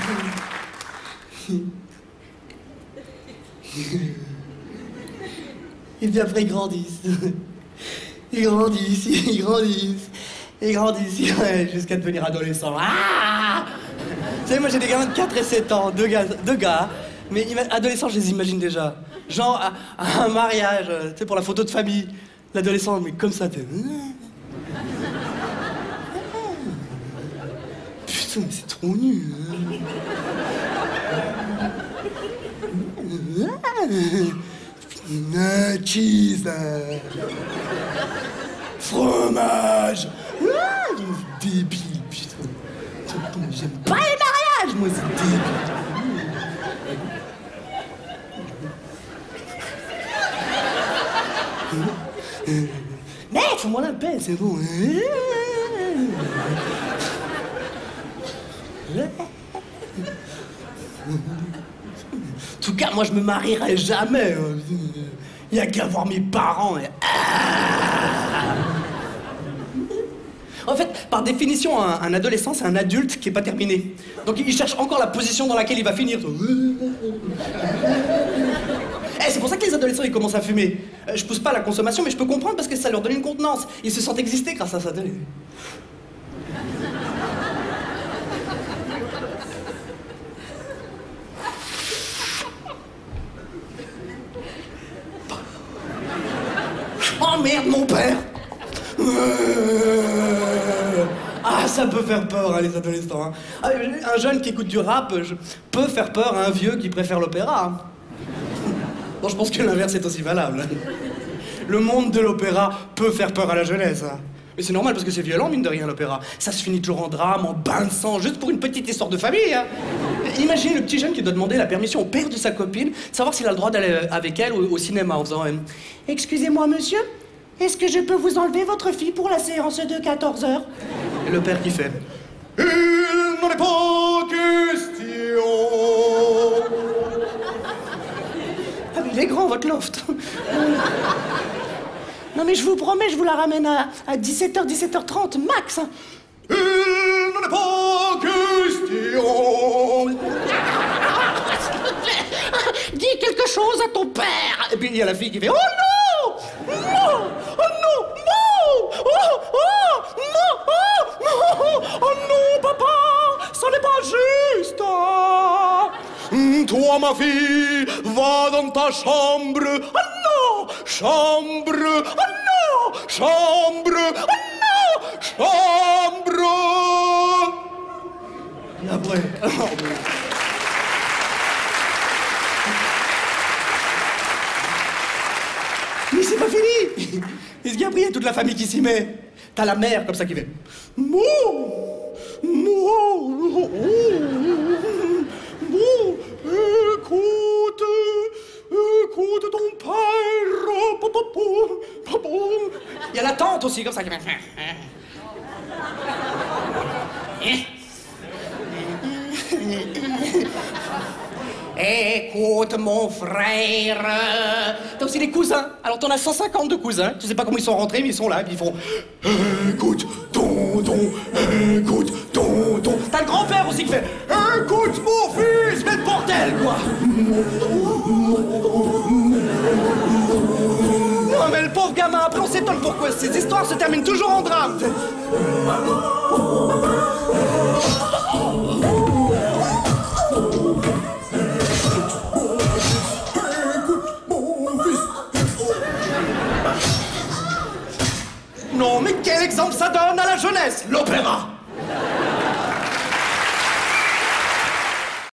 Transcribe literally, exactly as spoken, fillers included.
Et puis après, ils grandissent. Ils grandissent, ils grandissent, ils grandissent, ouais, jusqu'à devenir adolescents. Ah, vous savez, moi j'ai des gamins de quatre et sept ans, deux gars, deux gars mais adolescents, je les imagine déjà. Genre à, à un mariage, tu sais, pour la photo de famille. L'adolescent, mais comme ça, t'es... Putain, mais c'est trop nul. Ah, cheese. Fromage. Ah, débile, putain. J'aime pas les mariages, moi, c'est débile. Mais fais-moi la paix, c'est bon. En tout cas, moi, je me marierai jamais. Il n'y a qu'à voir mes parents. Et... En fait, par définition, un, un adolescent, c'est un adulte qui n'est pas terminé. Donc, il cherche encore la position dans laquelle il va finir. Eh, c'est pour ça que les adolescents, ils commencent à fumer. Euh, je pousse pas à la consommation, mais je peux comprendre parce que ça leur donne une contenance. Ils se sentent exister grâce à ça. Oh merde, mon père! Euh... Ah, ça peut faire peur, hein, les adolescents. Hein. Un jeune qui écoute du rap je... peut faire peur à un vieux qui préfère l'opéra. Hein. Bon, je pense que l'inverse est aussi valable. Le monde de l'opéra peut faire peur à la jeunesse. Hein. Mais c'est normal parce que c'est violent, mine de rien, l'opéra. Ça se finit toujours en drame, en bain de sang, juste pour une petite histoire de famille. Hein. Imaginez le petit jeune qui doit demander la permission au père de sa copine, de savoir s'il a le droit d'aller avec elle au, au cinéma en faisant... Euh, excusez-moi, monsieur, est-ce que je peux vous enlever votre fille pour la séance de quatorze heures? Et le père qui fait... Il n'en est pas question. Ah mais il est grand, votre loft. Non mais je vous promets, je vous la ramène à, à dix-sept heures, dix-sept heures trente, max. Il n'en est pas question. Dis quelque chose à ton père. Et puis il y a la fille qui fait... Oh non! Non! Oh non! Non! Oh! Oh! Non! Oh! Non! Oh non, papa! Ça n'est pas juste! Toi, ma fille, va dans ta chambre. Oh non! Chambre! Oh non! Chambre! Oh non! Chambre! Et après... Oh, mais... Mais c'est pas fini! Est-ce qu'il y a après toute la famille qui s'y met? T'as la mère comme ça qui fait... Mou! Mou! Mou! Écoute! Écoute ton père! Il y a la tante aussi comme ça qui fait... Écoute mon frère. T'as aussi des cousins. Alors t'en as cent cinquante de cousins. Tu sais pas comment ils sont rentrés, mais ils sont là, puis ils font... Écoute tonton, écoute tonton. T'as le grand-père aussi qui fait... Écoute mon fils, mais le bordel, quoi. Non mais le pauvre gamin, après on s'étonne pourquoi ces histoires se terminent toujours en drame. Non, mais quel exemple ça donne à la jeunesse, l'opéra!